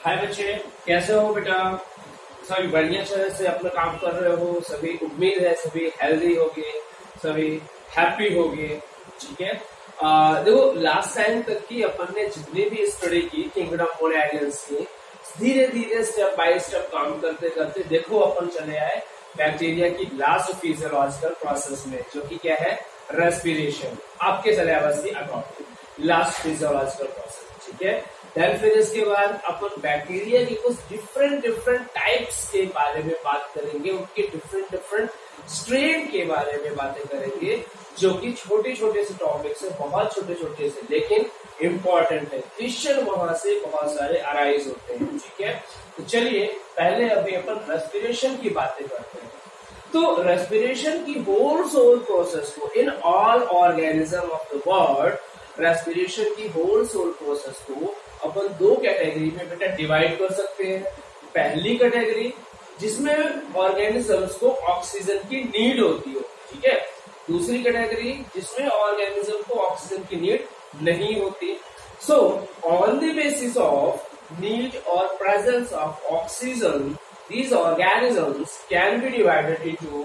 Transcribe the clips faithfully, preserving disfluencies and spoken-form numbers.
हाय बच्चे, कैसे हो बेटा? सभी बढ़िया तरह से अपना काम कर रहे हो? सभी उम्मीद है सभी हेल्दी होगे, सभी हैप्पी होगे। ठीक है, आ, देखो लास्ट टाइम तक की अपन ने जितनी भी स्टडी की किंगडम ऑफ एलियंस की, धीरे धीरे स्टेप बाय स्टेप काम करते करते देखो अपन चले आए बैक्टीरिया की लास्ट फिजियोलॉजिकल प्रोसेस में, जो कि क्या है? रेस्पिरेशन। आपके सिलेबस की अकॉर्डिंग लास्ट फिजियोलॉजिकल प्रोसेस। ठीक है, देन फिर इसके बाद अपन बैक्टीरिया की कुछ डिफरेंट डिफरेंट टाइप्स के बारे में बात करेंगे, उनके डिफरेंट डिफरेंट स्ट्रेन के बारे में बातें करेंगे, जो कि छोटे छोटे से टॉपिक से, बहुत छोटे छोटे से, लेकिन इंपॉर्टेंट है। क्वेश्चन वहां से बहुत सारे अराइज होते हैं। ठीक है, तो चलिए पहले अभी अपन रेस्पिरेशन की बातें करते हैं। तो रेस्पिरेशन की होल सोल प्रोसेस को in all organism of the world, respiration की होल सोल प्रोसेस को अपन दो कैटेगरी में बेटा डिवाइड कर सकते हैं। पहली कैटेगरी जिसमें ऑर्गेनिजम्स को ऑक्सीजन की नीड होती हो, ठीक है। दूसरी कैटेगरी जिसमें ऑर्गेनिज्म को ऑक्सीजन की नीड नहीं होती। So on the basis of need और presence of oxygen, these organisms can be divided into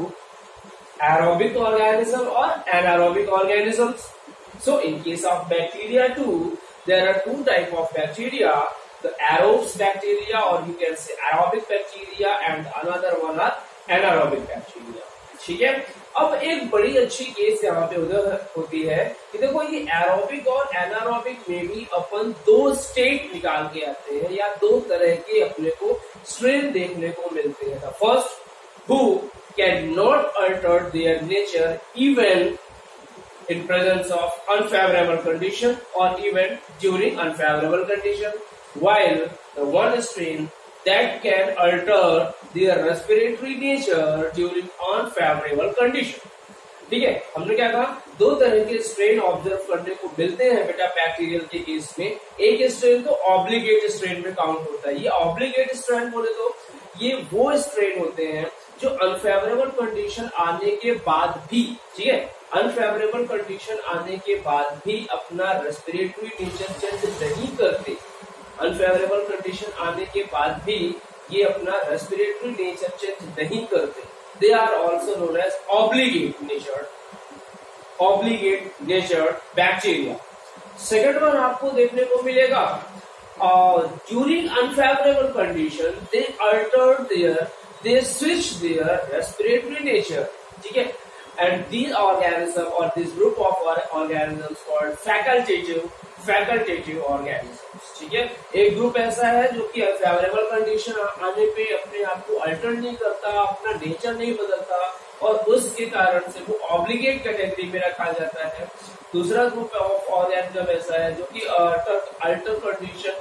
aerobic organism or anaerobic organisms. So in case of bacteria too, there are two type of bacteria, the aerobes bacteria or you can say aerobic bacteria, and another one are anaerobic bacteria. ठीक है, अब एक बड़ी अच्छी case यहाँ पे उधर होती है कि देखो ये एरोबिक और एनारोबिक में भी अपन दो स्टेट निकाल के आते हैं, या दो तरह के अपने को स्ट्रेन देखने को मिलते हैं। First, who can not alter their nature even in presence of unfavorable condition or even during unfavorable condition, while the one strain that can alter their respiratory nature during unfavorable condition. ठीक है, हमने क्या कहा? दो तरह के strain observe करने को मिलते हैं बेटा बैक्टीरियल के केस में। एक स्ट्रेन तो ऑब्लिगेट स्ट्रेन में काउंट होता है। ये ऑब्लिगेट स्ट्रेन बोले तो ये वो स्ट्रेन होते हैं जो अनफेवरेबल कंडीशन आने के बाद भी, ठीक है, अनफेवरेबल कंडीशन आने के बाद भी अपना रेस्पिरेटरी नेचर चेंज नहीं करते। अनफेवरेबल कंडीशन आने के बाद भी ये अपना रेस्पिरेटरी नेचर चेंज नहीं करते। They are also known as obligate nature, obligate nature bacteria. Second one आपको देखने को मिलेगा, during unfavourable condition they alter their, they switch their respiratory nature. ठीक है, and these organisms or this group of organisms called facultative facultative organisms. ठीक है, एक group ऐसा है जो कि फेवरेबल कंडीशन आने पे अपने आप को अल्टर नहीं करता, अपना नेचर नहीं बदलता, और उसके कारण से वो ऑब्लिगेट कैटेगरी में रखा जाता है। दूसरा ग्रुप ऑफ ऑर्गेनिज्म ऐसा है जो कि अल्टर कंडीशन,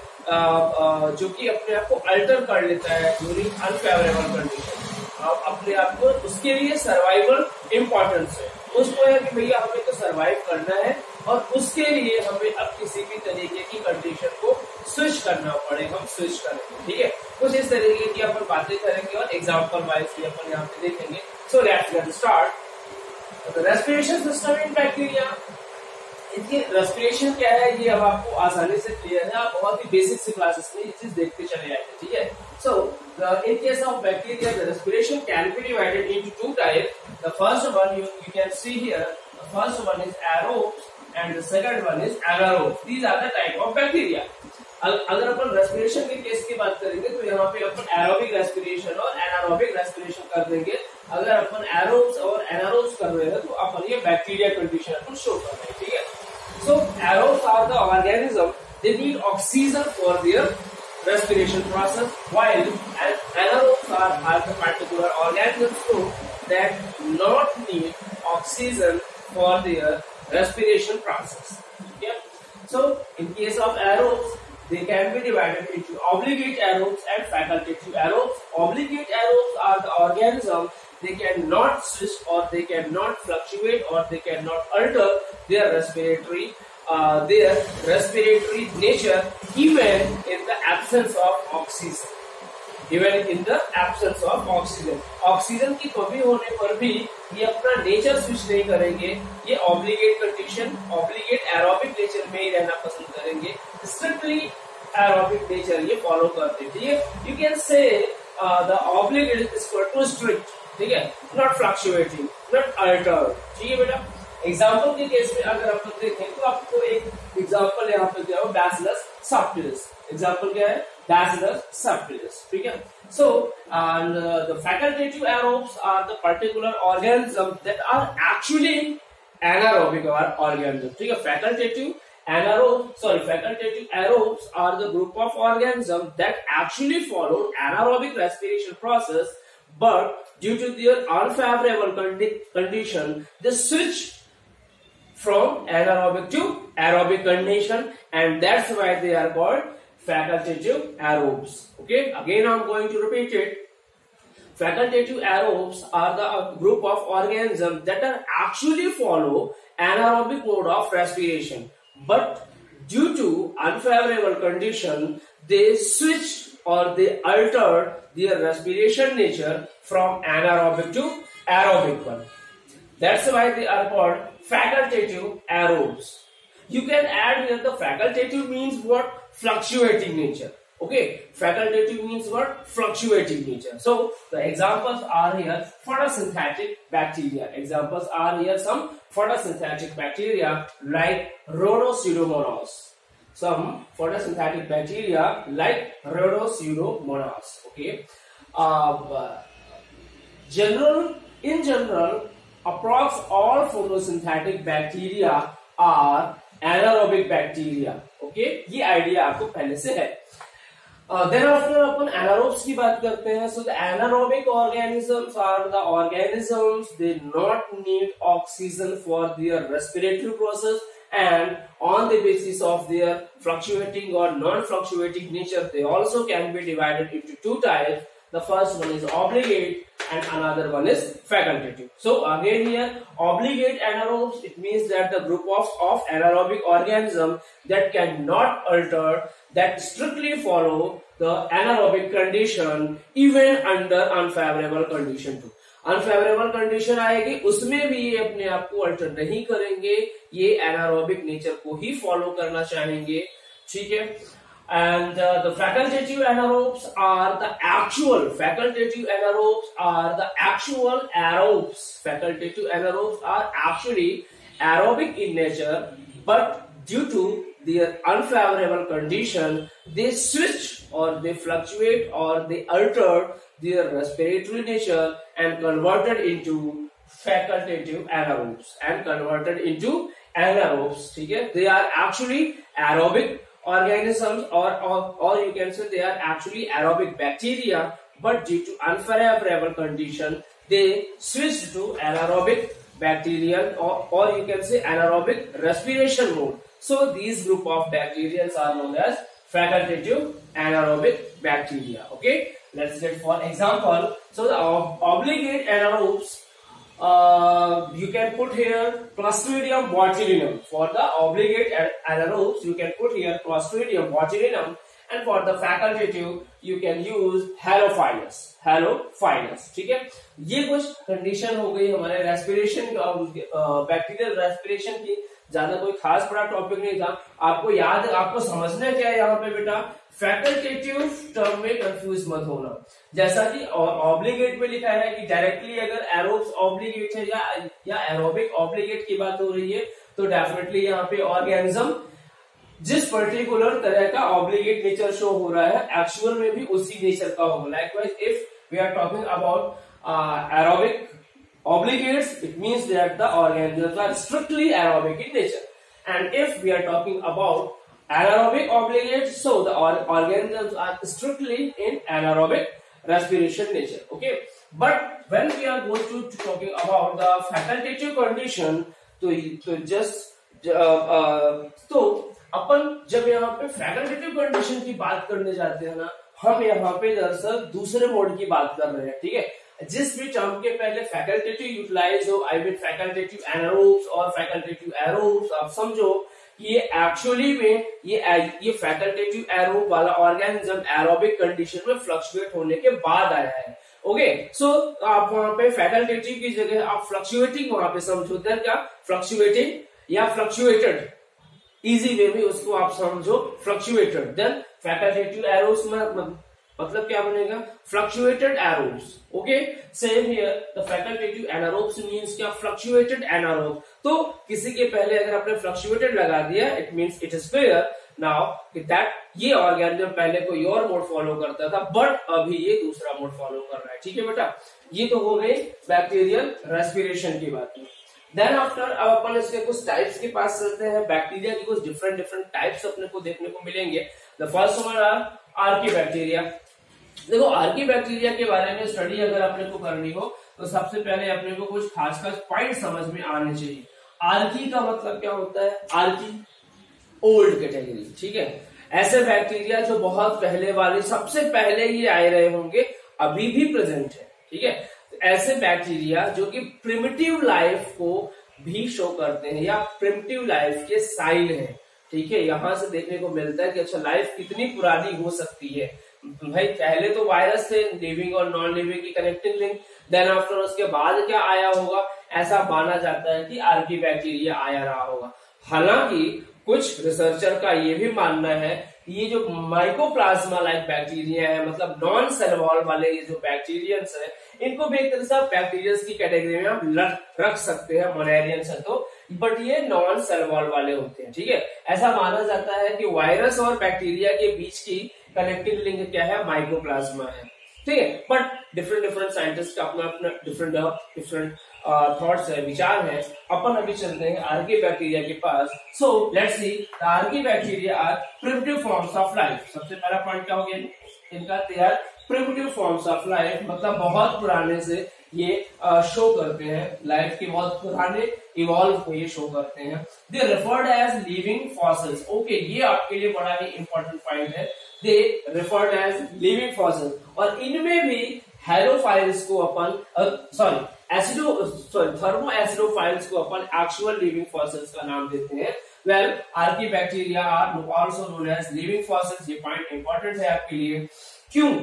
जो कि अपने आप को अल्टर कर लेता है ड्यूरिंग अनफेवरेबल कंडीशन। आप अपने आप को, उसके लिए सर्वाइवल इम्पोर्टेंस है, उसको है कि भैया हमें तो सर्वाइव करना है, और उसके लिए हमें अब किसी भी तरीके की कंडीशन को स्विच करना पड़े, हम स्विच करेंगे। ठीक है, कुछ इस तरीके की अपन बातें करेंगे और एग्जाम्पल वाइज भी अपन यहाँ पे देखेंगे। So let's get start. Respiration system in bacteria. इसकी रेस्पिरेशन क्या है ये अब आपको आसानी से क्लियर है, आप बहुत ही बेसिक से क्लासेस में ये चीज देखते चले आएंगे। ठीक है, so in case of bacteria the respiration can be divided into two type. The first one you you can see here, the first one is aerobes and the second one is anaerobes. These are the type of bacteria. अगर अपन respiration के case की बात करेंगे तो यहाँ पे अपन एरोबिक रेस्पिरेशन और एनारोबिक रेस्पिरेशन कर देंगे। अगर अपन एरोब्स और एनारोब्स कर रहे हैं तो अपन ये बैक्टीरिया कंडीशन अपन शो कर रहे हैं। ठीक है, so aerobes are the organism, they need oxygen for their respiration process, while anaerobes are, are the particular organisms too that not need oxygen for their respiration process. Okay, so in case of aerobes they can be divided into obligate aerobes and facultative aerobes. Obligate aerobes are the organisms, they cannot switch or they cannot fluctuate or they cannot alter their respiratory uh, their respiratory nature even in the absence of oxygen. Even in the absence of oxygen. Oxygen की कमी होने पर भी ये अपना nature switch नहीं करेंगे, ये obligate condition, obligate aerobic nature में ही रहना पसंद करेंगे। स्ट्रिक्टली एरोबिक नेचर ये फॉलो करते हैं, ठीक है। You can say the obligate is equal to strict, ठीक है, नॉट फ्लक्चुएटिंग, नॉट अल्टर्ड, ठीक है बेटा। एग्जाम्पल के केस में अगर आप देखें तो आपको एक एग्जाम्पल यहाँ पे दिया हो, बैसिलस सबटिलिस। एग्जाम्पल क्या है? बैसिलस सबटिलिस, ठीक है। So, and uh, the facultative aerobes are the particular organisms that are actually anaerobic or organisms, ठीक है। facultative anaerobe sorry facultative aerobes are the group of organisms that actually follow anaerobic respiration process, but due to their unfavorable condi condition they switch from anaerobic to aerobic condition, and that's why they are called facultative aerobes. Okay, again I'm going to repeat it. Facultative aerobes are the group of organisms that are actually follow anaerobic mode of respiration, but due to unfavorable condition they switch or they alter their respiration nature from anaerobic to aerobic one. That's why they are called facultative aerobes. You can add here the facultative means what? Fluctuating nature. Okay, facultative means what? Fluctuating nature. So the examples are here photosynthetic bacteria. Examples are here some photosynthetic bacteria like Rhodopseudomonas. Some photosynthetic bacteria like Rhodopseudomonas. Okay. Uh, general in general, approx all photosynthetic bacteria are anaerobic bacteria. Okay okay? ये idea आपको पहले से है। Then after अपन anaerobes की बात करते हैं। So the anaerobic organisms are the organisms they not need oxygen for their respiratory process, and on the basis of their fluctuating और non fluctuating nature they also can be divided into two types. The first one is obligate and another one is facultative. So again here, obligate anaerobes, it means that the group of, of anaerobic organisms that cannot alter, that strictly follow the anaerobic condition even under unfavorable condition too. Unfavorable condition आएगी उसमें भी ये अपने आप को alter नहीं करेंगे, ये anaerobic नेचर को ही फॉलो करना चाहेंगे, ठीक है। And uh, the facultative anaerobes are the actual facultative anaerobes are the actual aerobes. Facultative anaerobes are actually aerobic in nature, but due to their unfavorable condition, they switch or they fluctuate or they alter their respiratory nature and converted into facultative anaerobes and converted into anaerobes. ठीक है, they are actually aerobic organisms or, or or you can say they are actually aerobic bacteria, but due to unfavorable condition they switch to anaerobic bacterial or, or you can say anaerobic respiration mode. So these group of bacteria are known as facultative anaerobic bacteria. Okay, let's get for example. So the ob obligate anaerobes, Uh, you can put here Clostridium botulinum. For the obligate anaerobes, you can put here Clostridium botulinum, and for the facultative, you can use Halophilus. Halophilus, ठीक है। ये कुछ condition हो गई हमारे respiration, bacterial respiration की। ज्यादा कोई खास बड़ा टॉपिक नहीं था, आपको याद, आपको समझना क्या है यहाँ पे बेटा, फैकल्टेटिव टर्म में कंफ्यूज मत होना। जैसा कि ऑब्लिगेट में लिखा है कि डायरेक्टली अगर एरोब्स ऑब्लिगेट है या या एरोबिक ऑब्लिगेट की बात हो रही है तो डेफिनेटली यहाँ पे ऑर्गेनिज्म जिस पर्टिकुलर तरह का ऑब्लिगेट नेचर शो हो रहा है एक्चुअल में भी उसी नेचर का होगा। Likewise if we are talking about aerobic obligates, it means that the organisms are strictly aerobic in nature, and if we are talking about anaerobic obligates, so the or organisms are strictly in anaerobic respiration nature. Okay, but when we are going to, to talking about the facultative condition, तो तो just uh, uh, तो अपन जब यहाँ पे facultative condition की बात करने जाते हैं ना, हम यहाँ पे दरअसल दूसरे मोड की बात कर रहे हैं, ठीक है। जिस भी टर्म के पहले फैकल्टेटिव यूटिलाइज हो, आई मीन फैकल्टेटिव एनारोब्स और फैकल्टेटिव एरोब्स, आप समझो ये एक्चुअली में ये ये फैकल्टेटिव एरोब वाला ऑर्गेनिज्म एरोबिक कंडीशन में फ्लक्चुएट होने के बाद आया है। ओके, सो आप वहां पे फैकल्टेटिव की जगह आप फ्लक्चुएटिंग वहां पे समझो, देन क्या फ्लक्चुएटिंग या फ्लक्चुएटेड, इजी वे में उसको आप समझो फ्लक्चुएटेड। देन फैकल्टेटिव एरोस में मतलब क्या बनेगा, fluctuated aerobes. Okay, same here the facultative anaerobes means क्या, फ्लक्चुएटेड एनारोब। तो किसी के पहले अगर आपने फ्लक्चुएटेड लगा दिया, it means it is clear now कि दैट ये ऑर्गेनिज्म पहले कोई और मोड फॉलो करता था, बट अभी ये दूसरा मोड फॉलो कर रहा है। ठीक है बेटा, ये तो हो गई बैक्टीरियल रेस्पिरेशन की बात। देन आफ्टर अब अपन इसके कुछ टाइप्स के पास चलते हैं। बैक्टीरिया की कुछ डिफरेंट डिफरेंट टाइप्स अपने को देखने को मिलेंगे। The first one are archaebacteria. देखो आर्की बैक्टीरिया के बारे में स्टडी अगर अपने को करनी हो तो सबसे पहले अपने को कुछ खास खास पॉइंट समझ में आने चाहिए। आर्की का मतलब क्या होता है, आर्की ओल्ड कैटेगरी। ठीक है, ऐसे बैक्टीरिया जो बहुत पहले वाले, सबसे पहले ये आए रहे होंगे, अभी भी प्रेजेंट है। ठीक है, ऐसे बैक्टीरिया जो कि प्रिमिटिव लाइफ को भी शो करते हैं या प्रिमिटिव लाइफ के साइन है। ठीक है, यहां से देखने को मिलता है कि अच्छा लाइफ कितनी पुरानी हो सकती है। भाई पहले तो वायरस थे, लिविंग और नॉन लिविंग की कनेक्टिंग लिंक। देन आफ्टर उसके बाद क्या आया होगा, ऐसा माना जाता है कि आर्की बैक्टीरिया आया रहा होगा। हालांकि कुछ रिसर्चर का ये भी मानना है कि ये जो माइकोप्लाज्मा लाइक बैक्टीरिया है, मतलब नॉन सेल वॉल वाले ये जो बैक्टीरियंस है, इनको भी एक तरह से बैक्टीरियंस की कैटेगरी में हम रख सकते हैं, मोनेरियंस है तो, बट ये नॉन सेल वॉल वाले होते हैं। ठीक है, ऐसा माना जाता है कि वायरस और बैक्टीरिया के बीच की कनेक्टिंग लिंक क्या है, माइकोप्लाज्मा है। ठीक है, बट डिफरेंट डिफरेंट साइंटिस्ट का अपना अपना डिफरेंट डिफरेंट थॉट्स है, विचार है। अपन अभी चलते हैं आर्की बैक्टीरिया के पास। So let's see the archaebacteria are primitive forms of life. सबसे पहला पॉइंट क्या हो गया इनका, they are primitive forms of life, मतलब बहुत पुराने से ये शो uh, करते हैं, लाइफ के बहुत पुराने इवॉल्व को ये शो करते हैं। They referred as living fossils. Okay, ये आपके लिए बड़ा ही इंपॉर्टेंट पॉइंट है। They referred as living fossils, और इनमें भी हेलोफाइल्स को अपन sorry acido sorry thermoacidophiles को अपन एक्चुअल लिविंग फॉसिल्स का नाम देते हैं। Well archaebacteria are also known as living fossils. ये पॉइंट इंपॉर्टेंट है आपके लिए। क्यों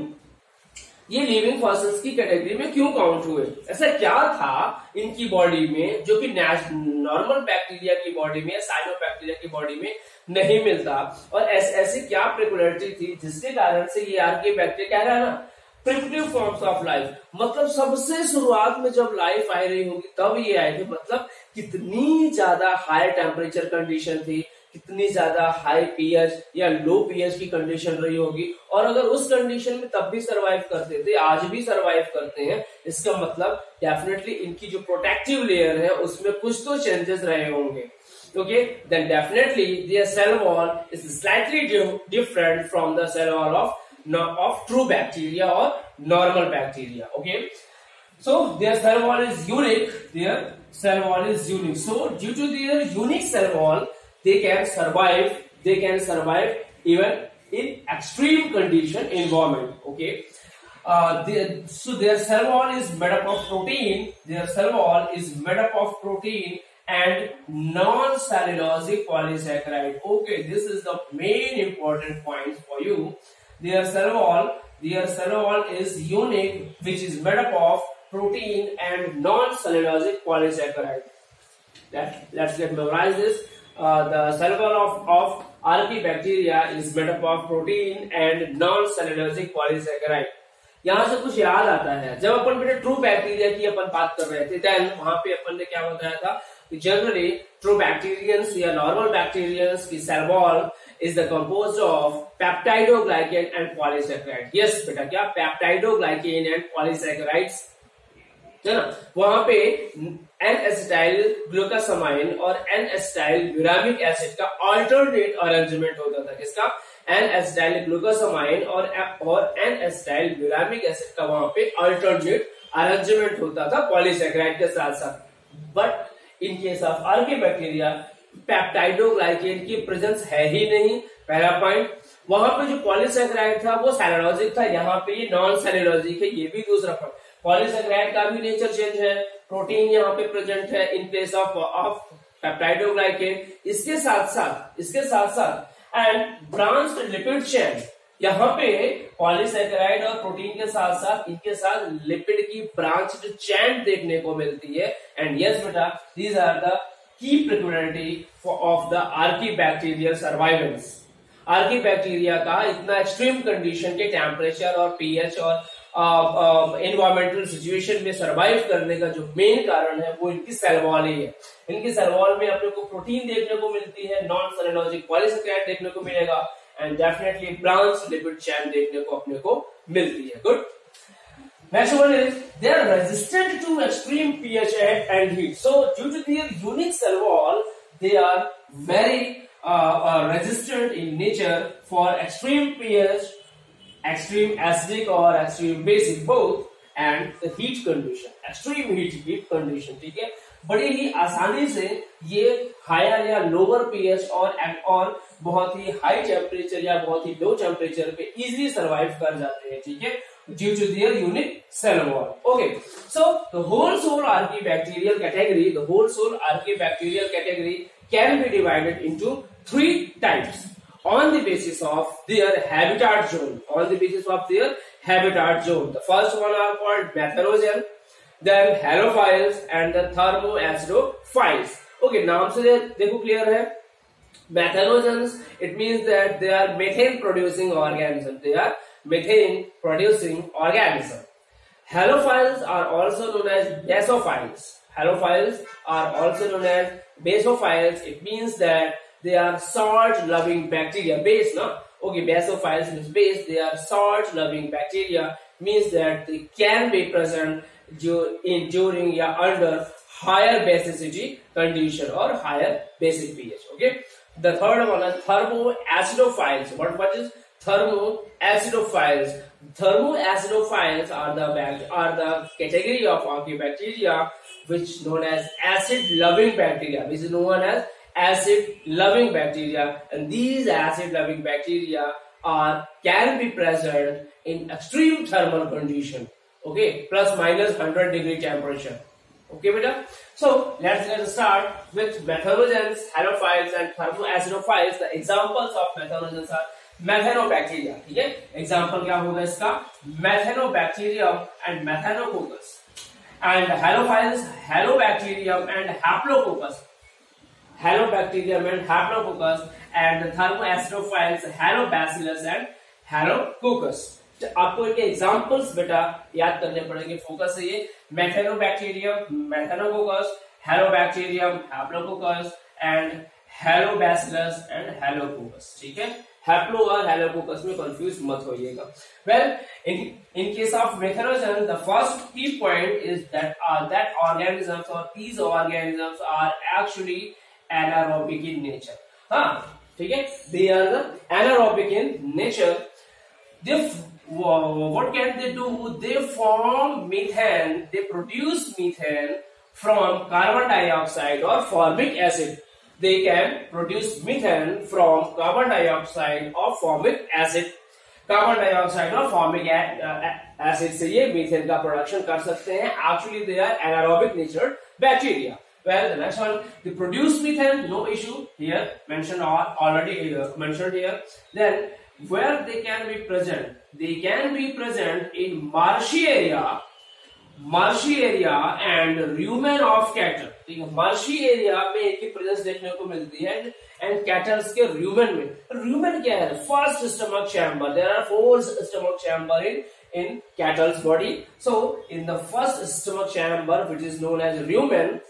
ये लिविंग फॉसिल्स की कैटेगरी में क्यों काउंट हुए, ऐसा क्या था इनकी बॉडी में जो कि नॉर्मल बैक्टीरिया की बॉडी में, साइनोबैक्टीरिया की बॉडी में नहीं मिलता, और ऐस, ऐसी क्या पेक्युलरिटी थी जिसके कारण से ये आर्की बैक्टीरिया कह रहा है ना प्रिमिटिव फॉर्म्स ऑफ लाइफ, मतलब सबसे शुरुआत में जब लाइफ आ रही होगी तब ये आए थे। मतलब कितनी ज्यादा हाई टेम्परेचर कंडीशन थी, कितनी ज्यादा हाई पीएच या लो पीएच की कंडीशन रही होगी, और अगर उस कंडीशन में तब भी सरवाइव करते थे, आज भी सरवाइव करते हैं, इसका मतलब डेफिनेटली इनकी जो प्रोटेक्टिव लेयर है उसमें कुछ तो चेंजेस रहे होंगे। Okay, then definitely their cell wall is slightly different from the cell wall of of true bacteria or normal bacteria. Okay, so their cell wall is unique. Their cell wall is unique. So due to their unique cell wall, they can survive. They can survive even in extreme condition environment. Okay, uh, they, so their cell wall is made up of protein. Their cell wall is made up of protein and non-cellulosic polysaccharide. Okay, this is the main important point for you. Their cell wall, their cell wall is unique, which is made up of protein and non-cellulosic polysaccharide. Let, let's get memorize this. Uh, the cell wall of, of archaebacteria is made up of protein and non-cellulosic polysaccharide. यहाँ से कुछ याद आता है, जब अपन बेटे true bacteria की अपन बात कर रहे थे, देन वहां पे अपन ने क्या बताया था, जनरली ट्रू बैक्टीरियंस या नॉर्मल बैक्टीरियंस की cell wall is the composed of peptidoglycan and polysaccharide. Yes बेटा, क्या peptidoglycan and polysaccharides है ना, वहां पे N-acetyl glucosamine और N-acetyl uramic acid का alternate अरेंजमेंट होता था। किसका, N-acetyl glucosamine और और N-acetyl uramic acid का वहां पे alternate अरेंजमेंट होता था पॉलीसैकेराइड के साथ साथ। But in case of archaebacteria peptidoglycan की प्रेजेंस है ही नहीं, पहला पॉइंट। वहां पे जो पॉलीसैकेराइड था वो सेलुलोजिक था, यहाँ पे ये नॉन सेलुलोजिक है, ये भी दूसरा पॉइंट। पॉलीसैकेराइड का भी नेचर चेंज है, प्रोटीन यहाँ पे प्रेजेंट है in place of of peptidoglycan. इसके साथ साथ इसके साथ साथ एंड ब्रांच्ड लिपिड चेन, यहाँ पे पॉलीसैकेराइड और प्रोटीन के साथ साथ इनके साथ लिपिड की ब्रांच्ड चेन देखने को मिलती है। एंड यस बेटा, these are the key peculiarity for of the archibacterial survivance. Archaebacteria का इतना एक्सट्रीम कंडीशन के टेम्परेचर और पीएच और एनवायरमेंटल सिचुएशन में सरवाइव करने का जो मेन कारण है वो इनकी सेल वॉल ही है। इनकी सेल वॉल में अपने को प्रोटीन देखने को मिलती है, नॉन सेलुलोजिक पॉलीसेकेराइड देखने को मिलेगा and definitely branch lipid chain देखने को अपने को मिलती है। Good. Next one is they are resistant to extreme pH and heat. So due to their unique cell wall, they are very uh, uh, resistant in nature for extreme pH, extreme acidic or extreme basic both, and the heat condition, extreme heat heat condition. ठीक है, बड़ी ही आसानी से ये higher या lower pH और और बहुत ही हाई टेम्परेचर या बहुत ही लो टेम्परेचर पे इजीली सरवाइव कर जाते हैं। ठीक है, due to their unique cell wall. Okay, so the whole soul archibacterial category, the whole soul archibacterial category can be divided into three types on the basis of their habitat zone. On the basis of their habitat zone, the first one are called methanogen, then halophiles, and the thermoacidophiles. Okay, नाम से देखो clear है। Methanogens, it means that they are methane producing organisms. They are methane producing organism. Halophiles are also known as basophiles. Halophiles are also known as basophiles. It means that they are salt loving bacteria. Base, no? Okay, basophiles means base. They are salt loving bacteria, means that they can be present in during या under higher basicity condition or higher basic pH. Okay. The third one is thermoacidophiles. What what is thermoacidophiles? Thermoacidophiles are the are the category of archibacteria which known as acid loving bacteria, which is known as acid loving bacteria, and these acid loving bacteria are can be present in extreme thermal condition. Okay, plus minus one hundred degree temperature. Okay, beta. So let's let's start with methanogens, halophiles, and thermoacidophiles. The examples of methanogens are methanobacteria. ठीक है, example क्या होगा इसका? Methanobacterium and Methanococcus. And halophiles, halobacterium and Haplococcus. Halobacterium and Haplococcus, and thermoacidophiles, halobacillus and halococcus. आपको इनके examples बेटा याद करने पड़ेंगे। फोकस है ये मेथेनोबैक्टीरियम, मेथेनोकोकस, हेलोबैक्टीरियम, हैप्लोकोकस एंड हेलोबैसिलस एंड हेलोकोकस। ठीक है, हैप्लो और हेलोकोकस में कंफ्यूज मत होइएगा। Well, in in case of methanogen, the first key point is that are that organisms और these organisms are actually anaerobic in nature. हाँ, ठीक है, they are the anaerobic in nature. They what can they do? They form methane. They produce methane from carbon dioxide or formic acid. They can produce methane from carbon dioxide or formic acid. Carbon dioxide or formic acid से ये methane का production कर सकते हैं। Actually, they are anaerobic natured bacteria. Well, the next one, they produce methane, no issue here, mentioned already mentioned here. Then where they can be present, they can be present in marshy area, marshy area and rumen of cattle. ठीक है, marshy area में इनकी presence देखने को मिलती है and cattle के rumen में। rumen क्या है? First stomach chamber. There are four stomach chamber in in cattle's body. So in the first stomach chamber, which is known as rumen,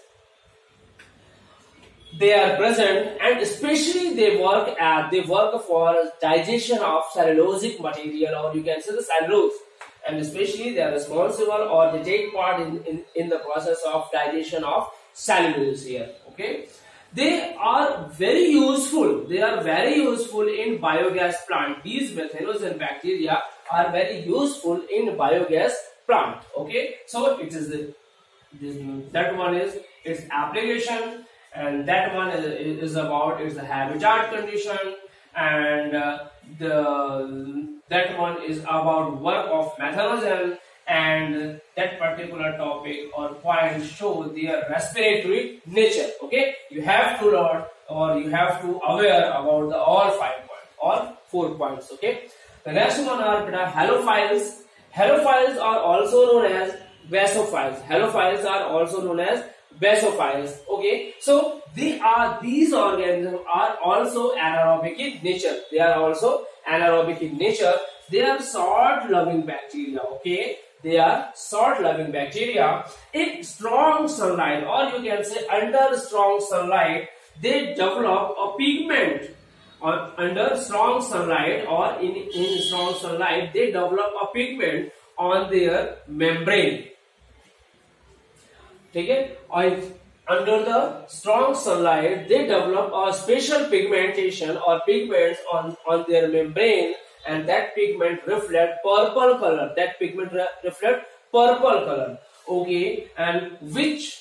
they are present, and especially they work at they work for digestion of cellulosic material, or you can say the cellulose, and especially they are responsible or they take part in, in, in the process of digestion of cellulose here. Okay, they are very useful. They are very useful in biogas plant. These methanogen bacteria are very useful in biogas plant. Okay, so it is the this, that one is its application. And that one is, is about its habitat condition, and uh, the that one is about work of methanogen, and that particular topic or point show their respiratory nature. Okay, you have to learn or you have to aware about the all five points or four points. Okay, the next one are beta halophiles. Halophiles are also known as basophiles. Halophiles are also known as basophiles. Okay, so they are these organisms are also anaerobic in nature. They are also anaerobic in nature. They are salt loving bacteria. Okay, they are salt loving bacteria. In strong sunlight, or you can say under strong sunlight, they develop a pigment. Or under strong sunlight, or in in strong sunlight, they develop a pigment on their membrane. ठीक है, और under the strong sunlight they develop a special pigmentation or pigments on on their membrane, and that pigment reflect purple color. That pigment re reflect purple color. Okay, and which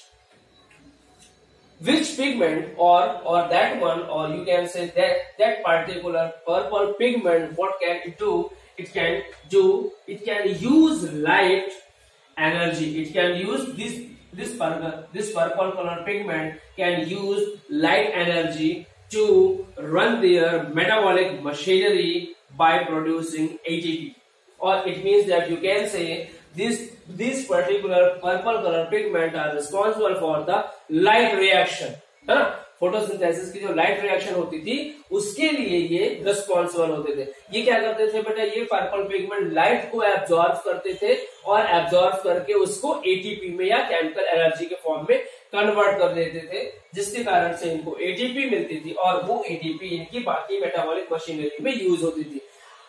which pigment or or that one, or you can say that that particular purple pigment, what can it do? It can do it can use light energy. It can use this this purple this purple color pigment can use light energy to run their metabolic machinery by producing A T P. Or it means that you can say this this particular purple color pigment are responsible for the light reaction. है ना, photosynthesis की जो light reaction होती थी उसके लिए ये responsible होते थे. ये क्या करते थे बेटा, ये पर्पल पिगमेंट लाइट को एब्जॉर्ब करते थे और एब्जॉर्ब करके उसको एटीपी में या केमिकल एनर्जी के फॉर्म में कन्वर्ट कर देते थे, जिसके कारण से इनको एटीपी मिलती थी और वो एटीपी इनकी बाकी मेटाबॉलिक मशीनरी में यूज होती थी.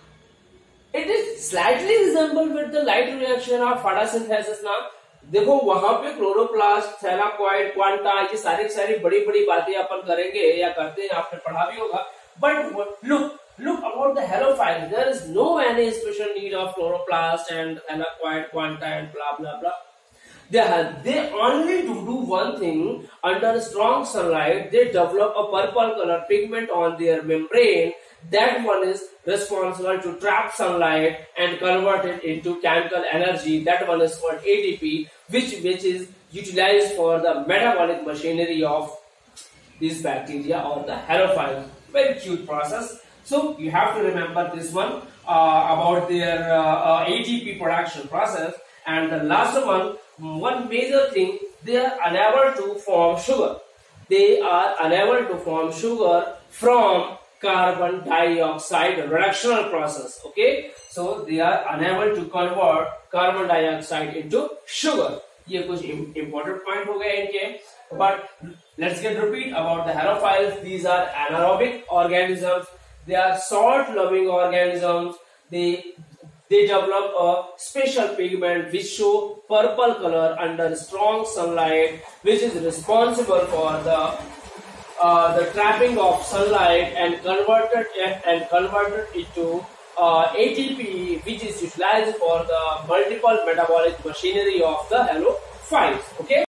It is slightly resembled with the light reaction of photosynthesis. ना देखो वहां पे क्लोरोप्लास्ट, थैलाकोइड, क्वांटा, ये सारी सारी बड़ी बड़ी बातें अपन करेंगे या करते हैं, आपने पढ़ा भी होगा. But look look about the halophiles. There is no any special need of chloroplast and thylakoid, quanta and blah blah blah. They have, they only to do one thing. Under strong sunlight they develop a purple color pigment on their membrane. That one is responsible to trap sunlight and convert it into chemical energy. That one is called A T P, which which is utilized for the metabolic machinery of these bacteria or the halophiles. Very cute process. So you have to remember this one uh, about their uh, uh, A T P production process. And the last one, one major thing, they are unable to form sugar. They are unable to form sugar from carbon dioxide reductional process. Okay, so they are unable to convert carbon dioxide into sugar. ये कुछ important point हो गए इनके. But let's get repeat about the halophiles. These are anaerobic organisms. They are salt loving organisms. They they develop a special pigment which show purple color under strong sunlight, which is responsible for the Uh, the trapping of sunlight and converted and converted into uh, A T P, which is utilized for the multiple metabolic machinery of the halophiles. Okay.